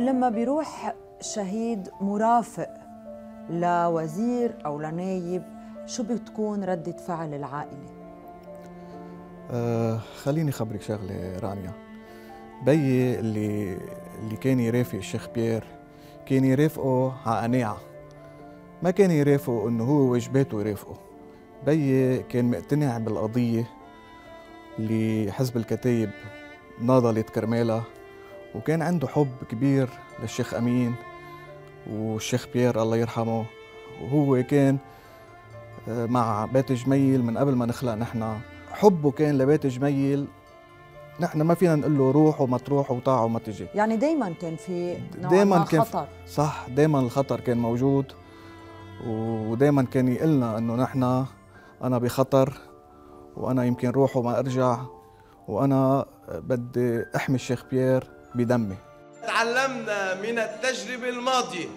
لما بيروح شهيد مرافق لوزير أو لنايب، شو بتكون ردة فعل العائلة؟ خليني خبرك شغلة رانيا. بيي اللي كان يرافق الشيخ بيير كان يرافقه على قناعة، ما كان يرافقه إنه هو واجباته يرافقه. بيي كان مقتنع بالقضية اللي حزب الكتايب ناضلت كرمالها، وكان عنده حب كبير للشيخ أمين والشيخ بيير الله يرحمه. وهو كان مع بيت جميل من قبل ما نخلق نحن. حبه كان لبيت جميل، نحن ما فينا نقول له روح وما تروح وطاع وما تجي. يعني دايما كان في نوع ما خطر. صح، دايما الخطر كان موجود، ودايما كان يقلنا انه نحن انا بخطر، وانا يمكن روح وما ارجع، وانا بدي احمي الشيخ بيير بدمي. تعلمنا من التجربة الماضية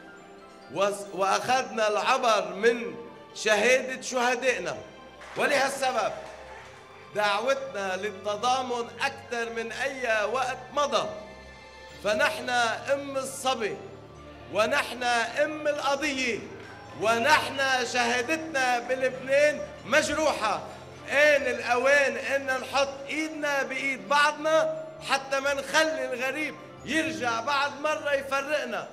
واخذنا العبر من شهادة شهدائنا، ولهالسبب دعوتنا للتضامن أكثر من أي وقت مضى. فنحن أم الصبي، ونحن أم القضية، ونحن شهادتنا بلبنان مجروحة. آن الأوان إن نحط إيدنا بإيد بعضنا حتى ما نخلي الغريب يرجع بعد مرة يفرقنا.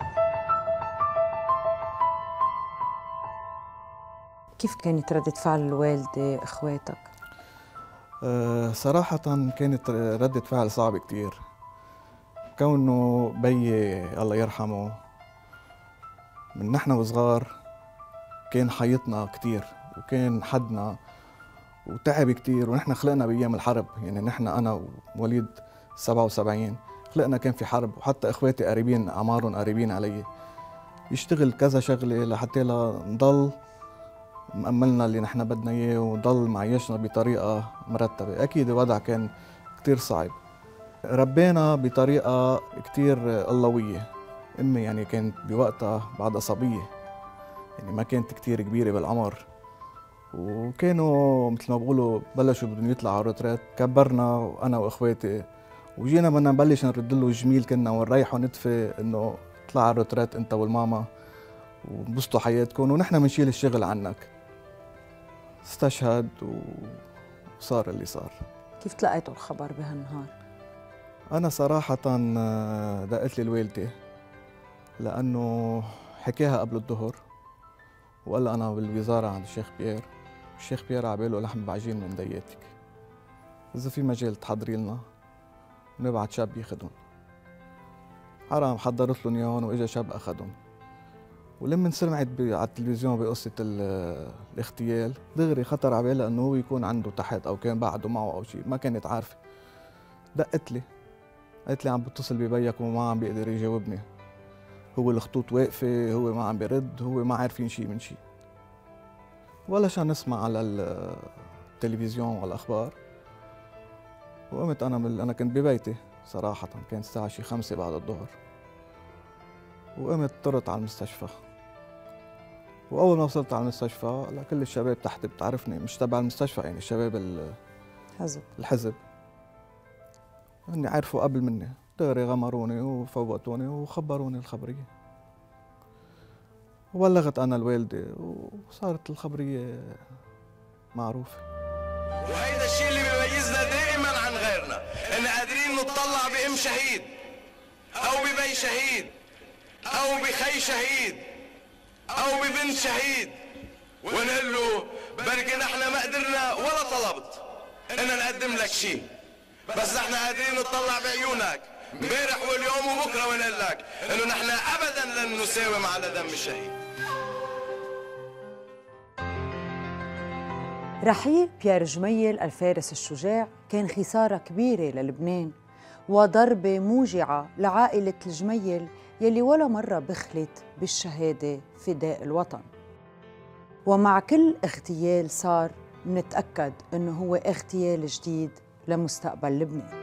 كيف كانت ردة فعل الوالدة إخواتك؟ صراحة كانت ردة فعل صعبة كتير، كونه بيي الله يرحمه من نحن وصغار كان حيطنا كتير، وكان حدنا وتعب كتير، ونحن خلقنا بأيام الحرب. يعني نحن أنا ووليد 77 خلقنا كان في حرب، وحتى إخواتي قريبين أعمارهم قريبين علي، يشتغل كذا شغلة لحتى نضل مأملنا اللي نحن بدنا اياه وضل معيشنا بطريقة مرتبة. أكيد الوضع كان كتير صعب. ربينا بطريقة كتير اللوية. أمي يعني كانت بوقتها بعدها صبية، يعني ما كانت كتير كبيرة بالعمر، وكانوا مثل ما بقولوا بلشوا بدهم يطلعوا على الروترات. كبرنا أنا وإخواتي وجينا بدنا نبلش نرد له الجميل، كنا ونريحه ندفي إنه اطلع على الروترات أنت والماما وانبسطوا حياتكم ونحن بنشيل الشغل عنك. استشهد وصار اللي صار. كيف تلقيتوا الخبر بهالنهار؟ أنا صراحة دقت لي الوالدة، لأنه حكاها قبل الظهر وقال أنا بالوزارة عند الشيخ بيير، الشيخ بيير عباله لحم بعجين من دياتك، إذا في مجال تحضري لنا ونبعت شاب ياخدهم. حرام حضرت لهم إياهم وإجا شاب أخدهم. ولما سمعت على التلفزيون بقصة الاغتيال دغري خطر على بالها انه هو يكون عنده تحت او كان بعده معه او شيء، ما كانت عارفة. دقت لي قالت لي عم بتصل ببيك وما عم بيقدر يجاوبني، هو الخطوط واقفة، هو ما عم بيرد، هو ما عارفين شيء من شيء. ولا شان نسمع على التلفزيون والأخبار. وقمت أنا كنت ببيتي صراحة، كانت الساعة شي 5 بعد الظهر، وقمت طرت على المستشفى. واول ما وصلت على المستشفى لكل الشباب تحت بتعرفني، مش تبع المستشفى يعني شباب الحزب هن عرفوا قبل مني، دغري غمروني وفوقتوني وخبروني الخبريه. وبلغت انا الوالده وصارت الخبريه معروفه. وهيدا الشيء اللي بيميزنا دائما عن غيرنا، ان قادرين نطلع بام شهيد او ببي شهيد او بخي شهيد أو ببنت شهيد ونقول له بركي نحن ما قدرنا ولا طلبت إن نقدم لك شيء، بس نحن قادرين نطلع بعيونك امبارح واليوم وبكره ونقول لك إنه نحن أبدا لن نساوم على دم الشهيد. رحيل بيير جميل الفارس الشجاع كان خسارة كبيرة للبنان وضربة موجعة لعائلة الجميل يلي ولا مرة بخلت بالشهادة فداء الوطن. ومع كل اغتيال صار منتأكد إنه هو اغتيال جديد لمستقبل لبنان.